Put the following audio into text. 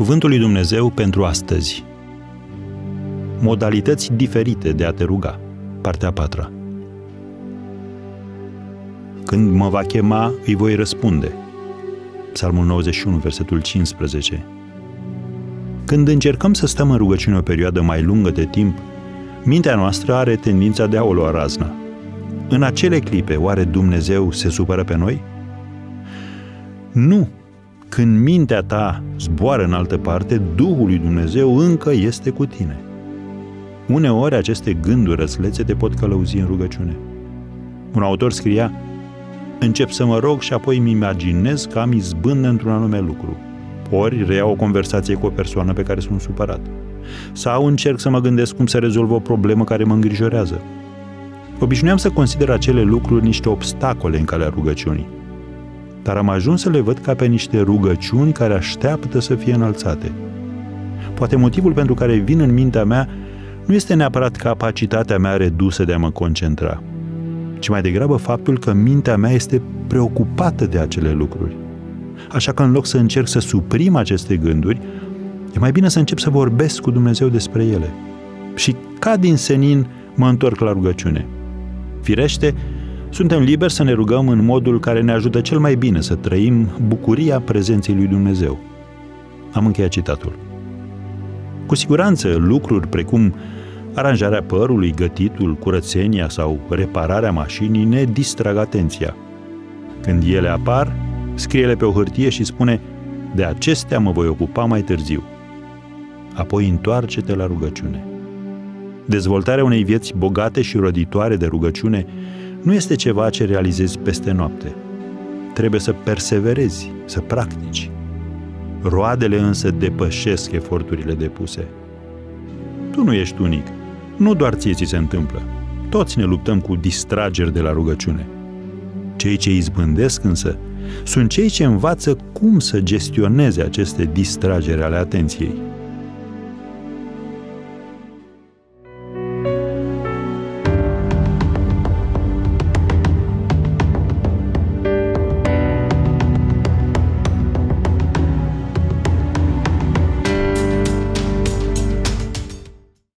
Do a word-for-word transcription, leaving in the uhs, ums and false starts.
Cuvântul lui Dumnezeu pentru astăzi. Modalități diferite de a te ruga. Partea a patra. Când mă va chema, îi voi răspunde. Psalmul nouăzeci și unu, versetul cincisprezece. Când încercăm să stăm în rugăciune o perioadă mai lungă de timp, mintea noastră are tendința de a o lua razna. În acele clipe, oare Dumnezeu se supără pe noi? Nu! Când mintea ta zboară în altă parte, Duhul lui Dumnezeu încă este cu tine. Uneori aceste gânduri răslețe te pot călăuzi în rugăciune. Un autor scria: încep să mă rog și apoi îmi imaginez că am izbândă într-un anume lucru. Ori reiau o conversație cu o persoană pe care sunt supărat. Sau încerc să mă gândesc cum să rezolv o problemă care mă îngrijorează. Obișnuiam să consider acele lucruri niște obstacole în calea rugăciunii. Dar am ajuns să le văd ca pe niște rugăciuni care așteaptă să fie înălțate. Poate motivul pentru care vin în mintea mea nu este neapărat capacitatea mea redusă de a mă concentra, ci mai degrabă faptul că mintea mea este preocupată de acele lucruri. Așa că în loc să încerc să suprim aceste gânduri, e mai bine să încep să vorbesc cu Dumnezeu despre ele. Și ca din senin mă întorc la rugăciune. Firește, suntem liberi să ne rugăm în modul care ne ajută cel mai bine să trăim bucuria prezenței lui Dumnezeu. Am încheiat citatul. Cu siguranță, lucruri precum aranjarea părului, gătitul, curățenia sau repararea mașinii ne distrag atenția. Când ele apar, scrie-le pe o hârtie și spune: de acestea mă voi ocupa mai târziu. Apoi întoarce-te la rugăciune. Dezvoltarea unei vieți bogate și roditoare de rugăciune nu este ceva ce realizezi peste noapte. Trebuie să perseverezi, să practici. Roadele însă depășesc eforturile depuse. Tu nu ești unic. Nu doar ție ți se întâmplă. Toți ne luptăm cu distrageri de la rugăciune. Cei ce izbândesc însă sunt cei ce învață cum să gestioneze aceste distrageri ale atenției.